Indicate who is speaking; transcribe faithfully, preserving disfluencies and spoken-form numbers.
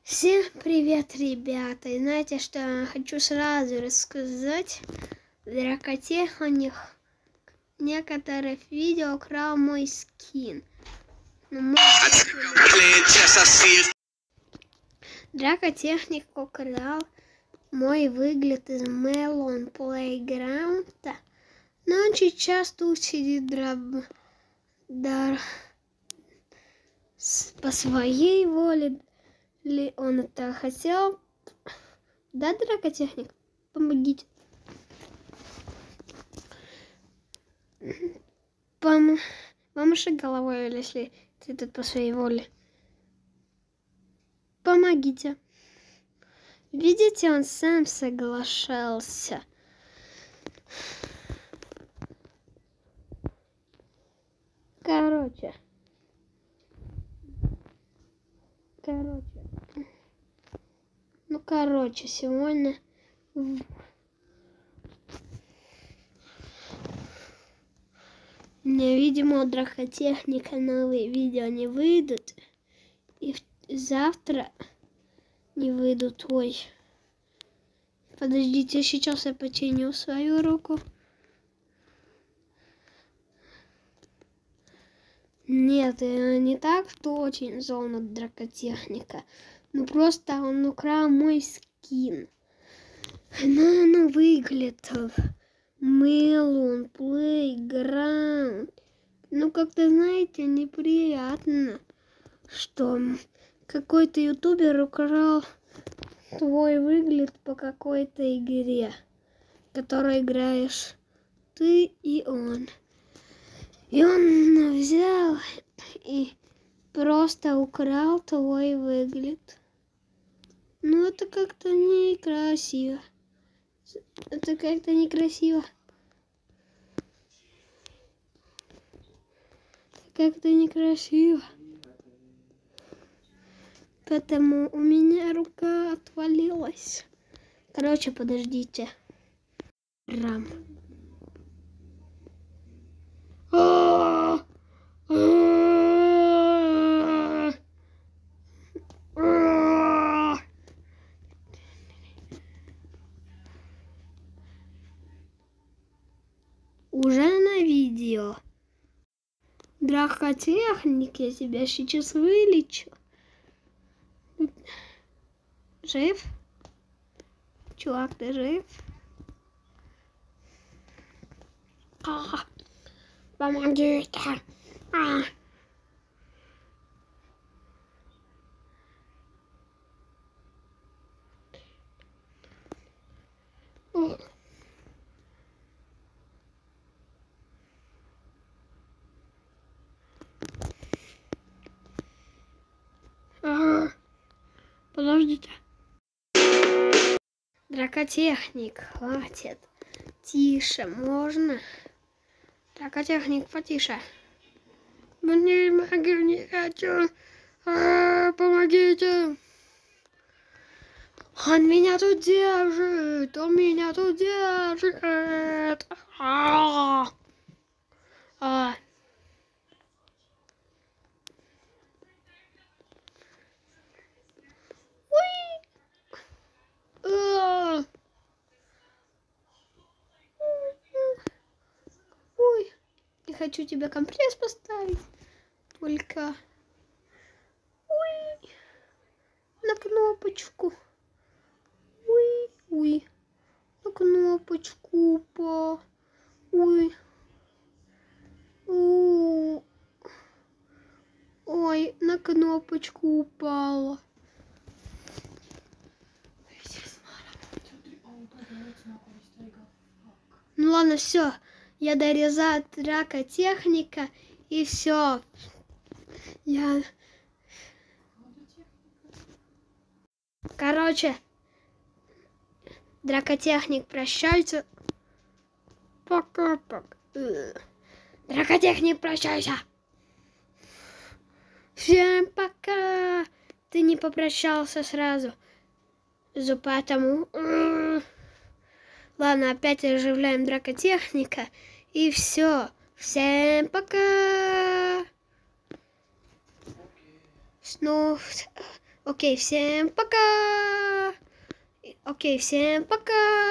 Speaker 1: Всем привет, ребята! И знаете, что я хочу сразу рассказать? Дракотехник некоторых видео украл мой скин. Но мой... Дракотехник украл мой выгляд из Melon Playground. Но он сейчас тут сидит драб... дар... по своей воле. Ли он это хотел? Да, дракотехник? Помогите. Пом... Помаши головой, если ты тут по своей воле. Помогите. Видите, он сам соглашался. Короче. Короче. Ну, короче, сегодня... Мне, видимо, у дракотехника новые видео не выйдут. И завтра не выйдут. Ой. Подождите, сейчас я починю свою руку. Нет, не так, что очень зол на дракотехника. Ну просто он украл мой скин. Но он выглядит Melon Playground. Ну, как-то, знаете, неприятно, что какой-то ютубер украл твой выгляд по какой-то игре, в которой играешь ты и он. И он взял и просто украл твой выгляд. Ну, это как-то некрасиво. Это как-то некрасиво. Как-то некрасиво. Поэтому у меня рука отвалилась. Короче, подождите. Рам. Уже на видео. Дракотехник, я тебя сейчас вылечу. Жив? Чувак, ты жив? А, помогите. А. Ага. Подождите. Дракотехник, хватит. Тише, можно? Дракотехник, потише. Не могу, не хочу. А, помогите. Он меня тут держит. Он меня тут держит. А. А. Ой, я хочу тебе компресс поставить, только ой, на кнопочку, ой, ой, на кнопочку по, ой, ой, ой, на кнопочку упала. Ну ладно, все. Я дорезаю дракотехника и все. Я... Короче, дракотехник, прощайте. Пока-пока. Дракотехник, прощайся. Всем пока. Ты не попрощался сразу. Поэтому... Ладно, опять оживляем дракотехника. И все. Всем пока. Снова Окей, всем пока. Окей, всем пока.